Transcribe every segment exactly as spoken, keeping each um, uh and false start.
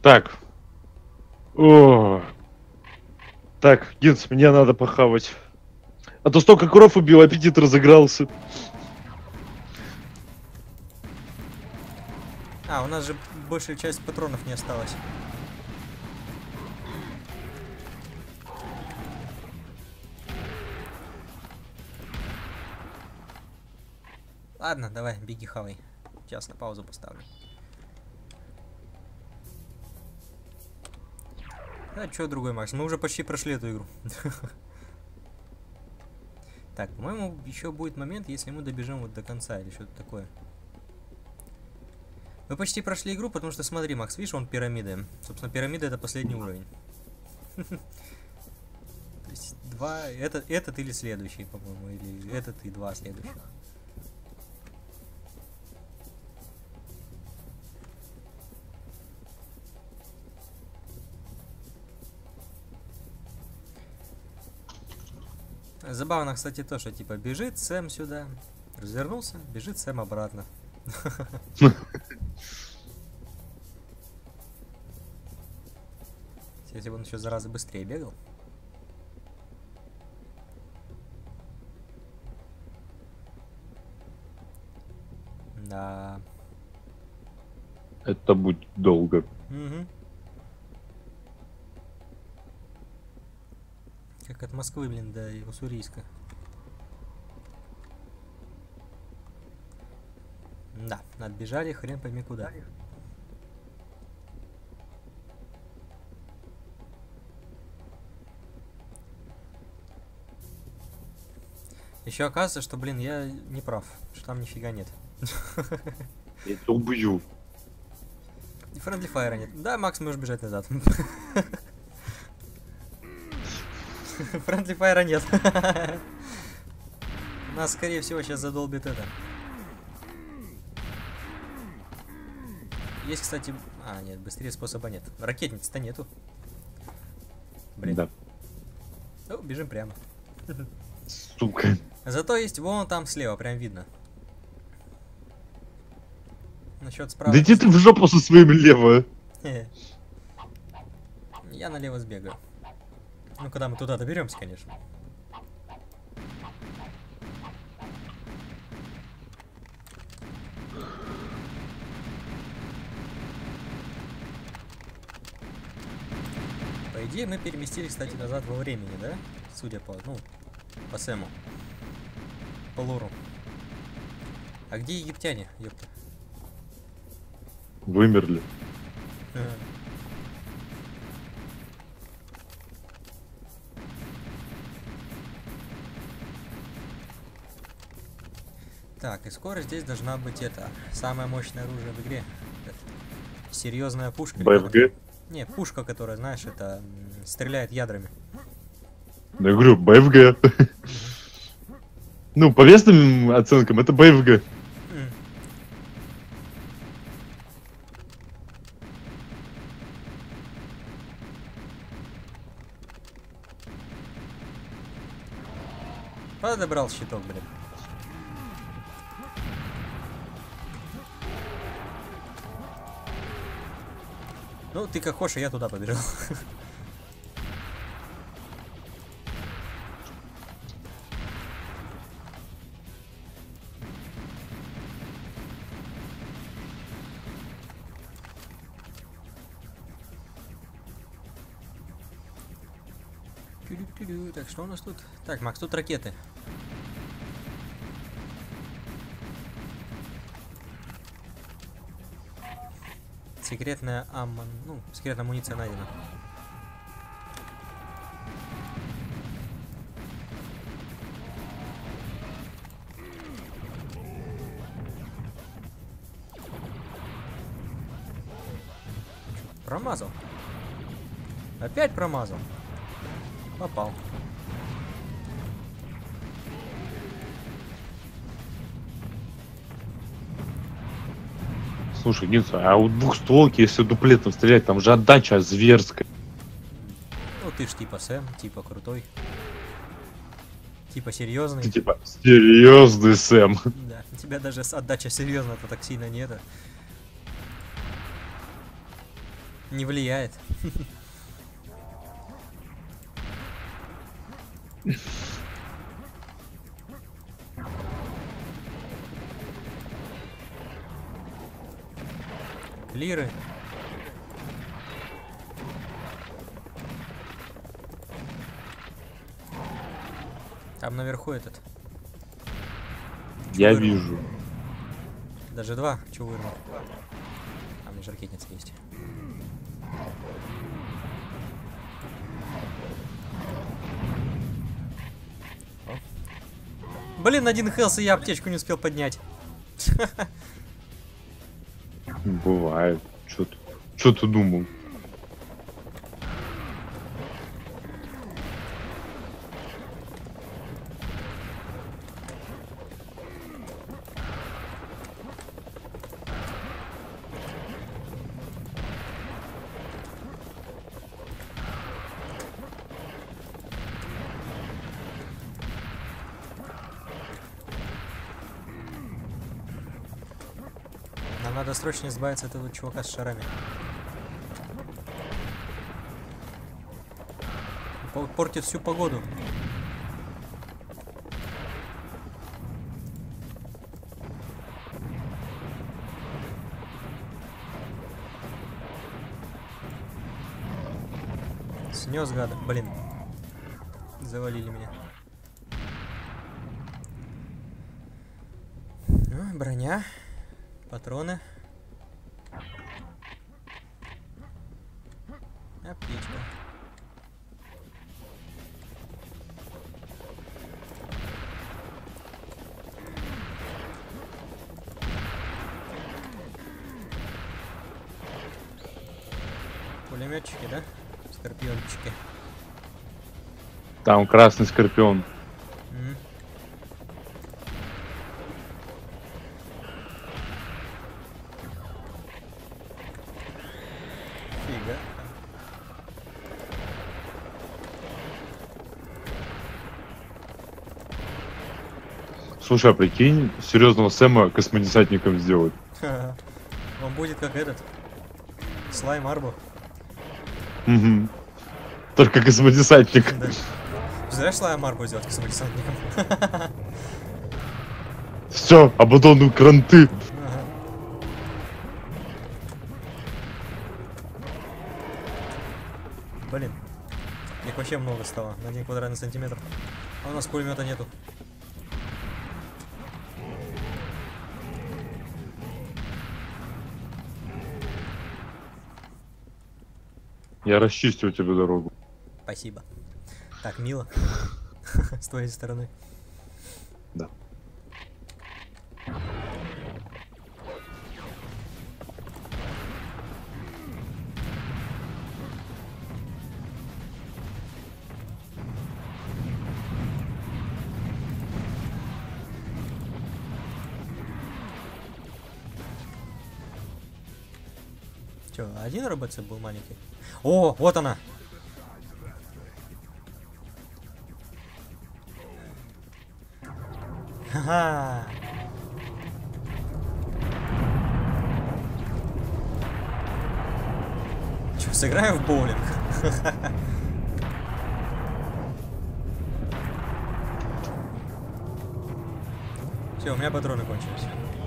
Так. О. Так, Гинс, мне надо похавать. А то столько кров убил, аппетит разыгрался. А, у нас же большая часть патронов не осталась. Ладно, давай, беги хавай. Сейчас на паузу поставлю. А чё другой, Макс? Мы уже почти прошли эту игру. Так, по-моему, еще будет момент, если мы добежим вот до конца или что-то такое. Мы почти прошли игру, потому что смотри, Макс, видишь, вон пирамиды. Собственно, пирамида это последний уровень. То есть два, этот, этот или следующий, по-моему, или этот и два следующих. Забавно, кстати, то, что типа бежит Сэм сюда, развернулся, бежит Сэм обратно. Если бы он еще зараза быстрее бегал. Да. Это будет долго. Угу. Как от Москвы, блин, до Уссурийска. Да, отбежали хрен пойми куда. Еще оказывается, что, блин, я не прав, что там нифига нет. Я тебя убью. Френдли файра нет. Да, Макс, можешь бежать назад. Френдли файра нет. Нас, скорее всего, сейчас задолбит это. Есть, кстати... А, нет, быстрее способа нет. Ракетниц-то нету. Блин. Да. О, бежим прямо. Сука. Зато есть вон там слева, прям видно. Насчет справа. Да иди ты в жопу со своим лево. Я налево сбегаю. Ну, когда мы туда доберемся, конечно. По идее, мы переместились, кстати, назад во времени, да? Судя по, ну, по Сэму. По лору. А где египтяне, ёпта? Вымерли. Так, и скоро здесь должна быть это самое мощное оружие в игре. Это серьезная пушка. БФГ? Не, пушка, которая, знаешь, это м, стреляет ядрами. Ну, я говорю, БФГ. Ну, по весным оценкам это БФГ. Подобрал щиток, блин. Ну, ты как хочешь, а я туда побежал. Так, что у нас тут? Так, Макс, тут ракеты. Секретная аммон... Ну, секретная амуниция найдена. Промазал. Опять промазал. Попал. Слушай, Гинса, а у двухстволки, если дуплетом стрелять, там же отдача зверская. Ну ты ж типа Сэм, типа крутой. Типа серьезный. Ты типа серьезный Сэм. Да, у тебя даже отдача серьезно-то так сильно нет. Не влияет. Клиры. Там наверху этот. Я Чувырман. вижу. Даже два чувырма. А у меня же ракетница есть. О. Блин, один хелс, и я аптечку не успел поднять. Бывает. Что ты, что ты думал? Нам надо срочно избавиться от этого чувака с шарами. По- Портит всю погоду. Снес, гада. Блин. Завалили меня. Ну, броня. Патроны. Аптечка. Пулеметчики, да? Скорпиончики. Там красный скорпион. М. Фига. Слушай, а прикинь, серьезного Сэма космодесантником сделать. Ха-ха. Он будет как этот. Слайм Арбу. Угу. Только космодесантник. Да. Знаешь, Слайм Арбу сделать космодесантником? Все, Абадону кранты. Ага. Блин. Их вообще много стало. На один квадратный сантиметр. А у нас пулемета нету. Я расчистил тебе дорогу. Спасибо. Так, мило. С твоей стороны. Да. Че, один РБЦ был маленький? О, вот она! Ха-ха! Че, сыграем в боулинг? Все, у меня патроны кончились.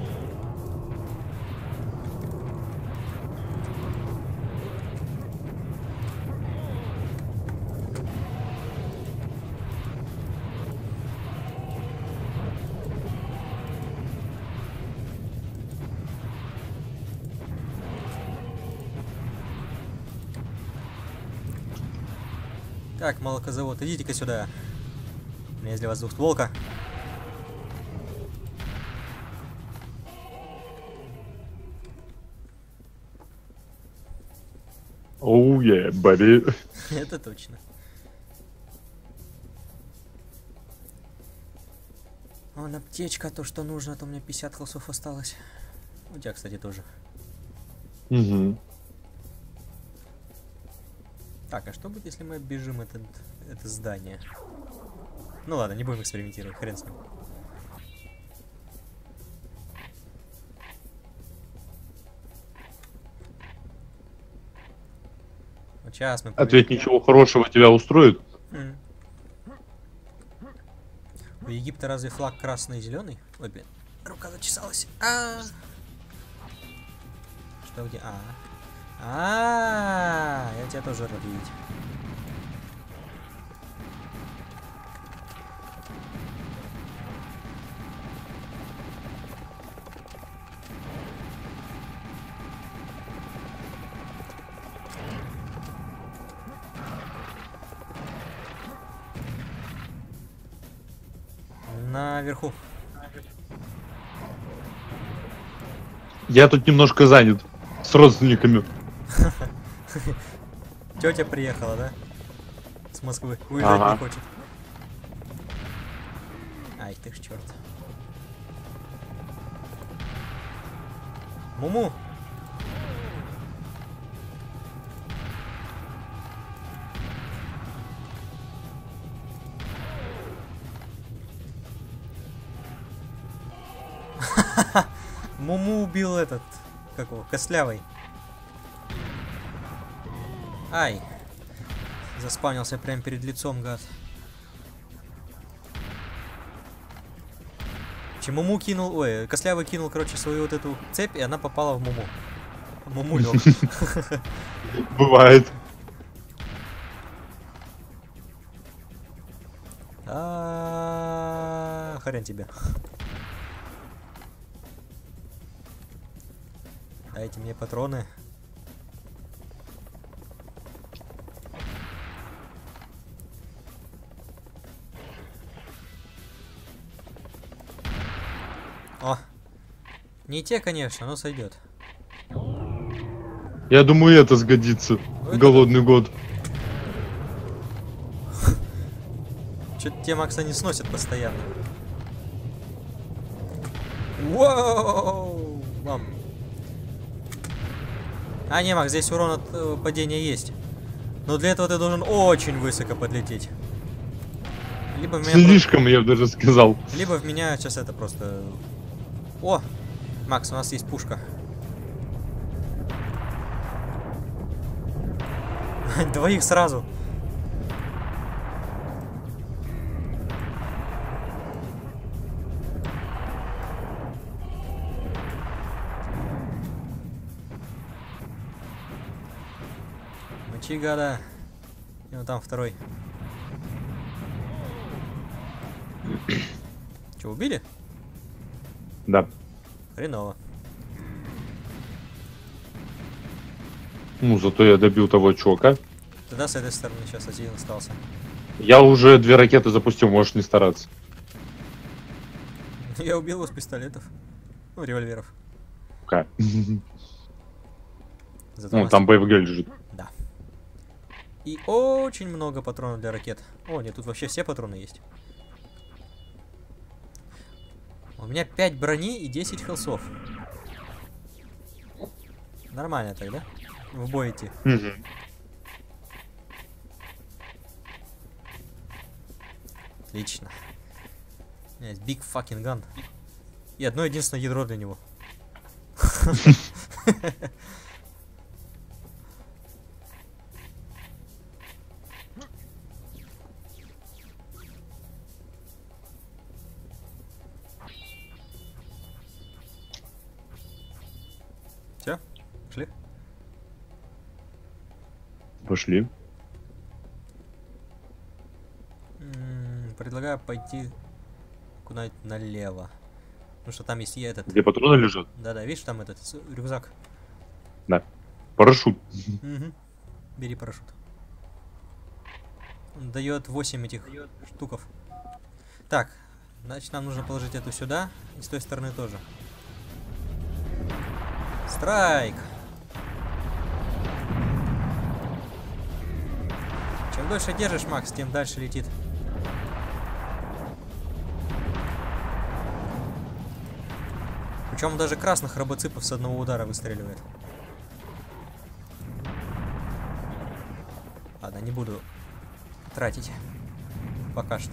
Так, молокозавод, идите-ка сюда. У меня есть для вас двухстволка. Оу, е, бэби. Это точно. Вон аптечка, то, что нужно, а то у меня пятьдесят холсов осталось. У тебя, кстати, тоже. Угу. Так, а что будет, если мы оббежим этот, это здание? Ну ладно, не будем экспериментировать, хрен с ним. Вот сейчас мы Ответ, ничего хорошего тебя устроит? М. У Египта разве флаг красный и зеленый? Ой, блин, рука зачесалась. А, что где? А, а, я тебя тоже рад видеть. Наверху. Я тут немножко занят. С родственниками. Тетя приехала, да? С Москвы. Уезжать Ага. не хочет. Ай, ты ж черт. Муму! Муму убил этот, как его, Костлявый. Ай. Заспавнился прямо перед лицом, гад. Че, Муму кинул, ой, Костлявый кинул, короче, свою вот эту цепь, и она попала в Муму. Муму лег. Бывает. А, хрен тебе. Дайте мне патроны. О, не те, конечно, но сойдет. Я думаю, это сгодится. это Голодный год. Что-то те Макса не сносят постоянно. Воу! Мам. А, не, Макс, здесь урон от э, падения есть. Но для этого ты должен очень высоко подлететь. Либо в меня Слишком, я бы даже сказал. про- Либо в меня сейчас это просто... О! Макс, у нас есть пушка. Двоих сразу. Мочи, гада. И вот там второй. Че, убили? Да. Хреново. Ну, зато я добил того чувака. Тогда с этой стороны сейчас один остался. Я уже две ракеты запустил, можешь не стараться. Я убил его с пистолетов. Ну, револьверов. Ка. Зато у Ну, нас- там БФГ лежит. Да. И очень много патронов для ракет. О, нет, тут вообще все патроны есть. У меня пять брони и десять хелсов. Нормально так, да? В бой идти. Мгм. Отлично. У меня есть big fucking gun. И одно единственное ядро для него. Все? Шли? Пошли. М, Предлагаю пойти куда-нибудь налево. Потому что там есть и этот. Где патроны лежат? Да-да, видишь, там этот с- рюкзак. Да. Парашют. Мгм. Бери парашют. Он дает восемь этих штуков. Так, значит, нам нужно положить эту сюда. И с той стороны тоже. Страйк! Чем дольше держишь, Макс, тем дальше летит. Причем даже красных робоципов с одного удара выстреливает. Ладно, не буду тратить. Пока что.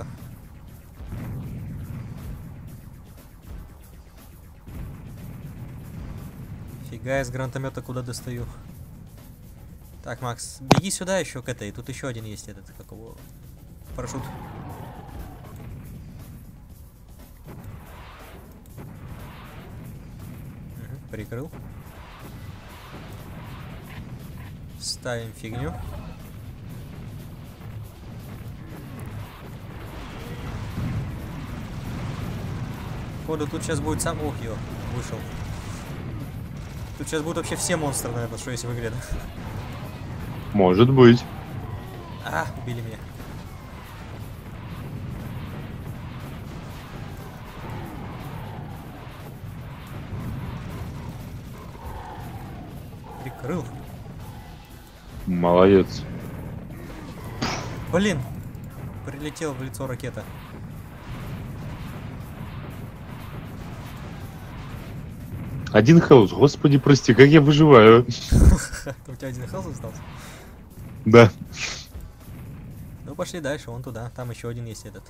Фига, из гранатомета куда достаю. Так, Макс, беги сюда еще к этой. Тут еще один есть этот, как его, парашют. Угу, прикрыл. Ставим фигню. Походу тут сейчас будет сам... Ох, ё, вышел. Тут сейчас будут вообще все монстры, наверное, что есть в игре, да? Может быть. А, убили меня. Прикрыл. Молодец. Блин! Прилетел в лицо ракета. Один хаус, господи, прости, как я выживаю. У тебя один хаус остался? Да. Ну пошли дальше, вон туда. Там еще один есть этот.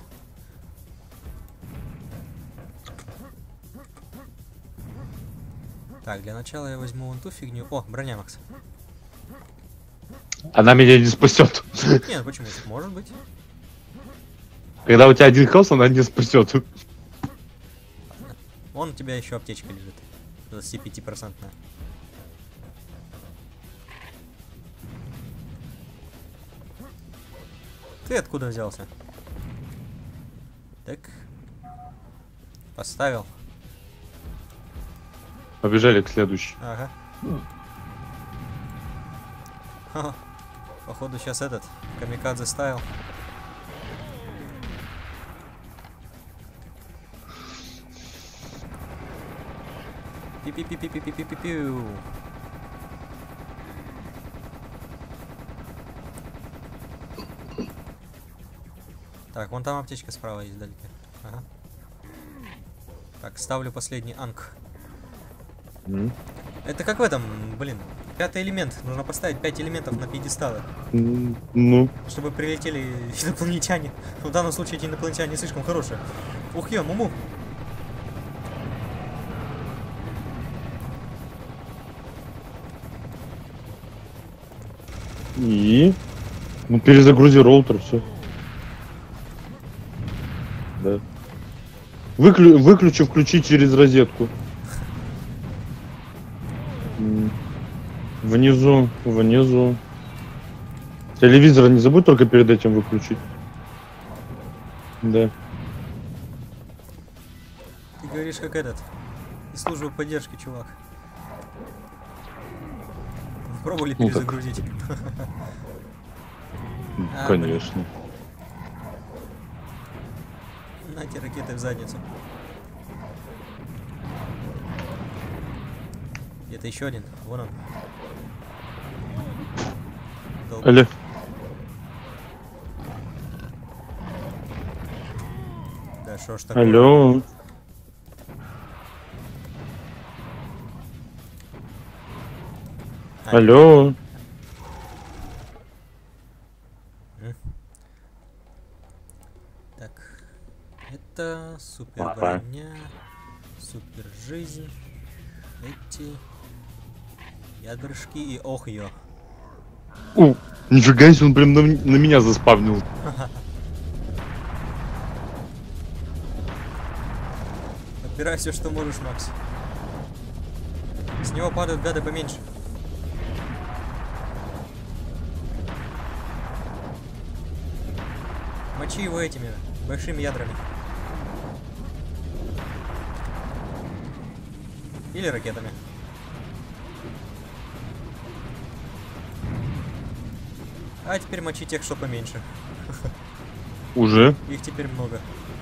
Так, для начала я возьму вон ту фигню. О, броня, Макс. Она меня не спасет. Нет, почему? Может быть. Когда у тебя один хаус, она не спасет. Вон у тебя еще аптечка лежит. двадцать пять процентная. Ты откуда взялся? Так. Поставил. Побежали к следующей. Ага. Ха-ха. Походу сейчас этот камикадзе ставил. Пи-пи-пи-пи-пи-пи-пи-пиу. Так, вон там аптечка справа есть вдалеке. Ага. Так, ставлю последний анг. Mm. Это как в этом, блин, пятый элемент. Нужно поставить пять элементов на пьедесталы. Mm, ну. Чтобы прилетели инопланетяне. В данном случае эти инопланетяне слишком хорошие. Ух, ё, муму. И? Ну, перезагрузи роутер, все. Да. Выклю... Выключи, включи через розетку. Внизу, внизу. Телевизор не забудь только перед этим выключить. Да. Ты говоришь как этот. Из службы поддержки, чувак. Пробовали Ну, перезагрузить? А, конечно. на те ракеты в задницу. Это еще один. Вон он. Долго. Алло. Да что ж такое? Алло. А, Алло. М. Так. Это супер Ага. броня, супер жизнь. Эти ядрышки и ох ё. У, нифига себе, он прям на, м- на меня заспавнил. Отбирай все, что можешь, Макс. С него падают гады поменьше. Мочи его этими большими ядрами. Или ракетами. А теперь мочи тех, что поменьше. Уже? Их теперь много.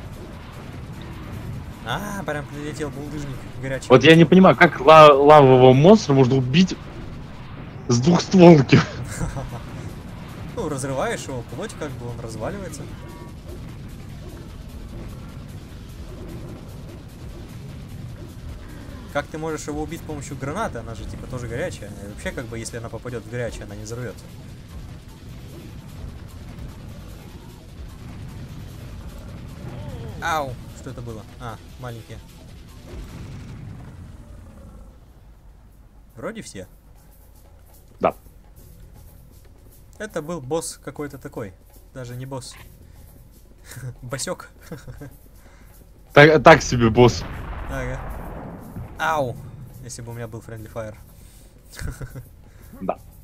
А, прям прилетел булдыжник горячий. Вот я не понимаю, как ла- лавового монстра можно убить с двухстволки. Ну, разрываешь его, плоть как бы, он разваливается. Как ты можешь его убить с помощью гранаты? Она же типа тоже горячая. И вообще, как бы, если она попадет в горячее, она не взорвется. Ау! Что это было? А, маленькие. Вроде все. Да. Это был босс какой-то такой. Даже не босс. Босек. Так, так себе, босс. Ага. Ау! Если бы у меня был Friendly Fire. Да.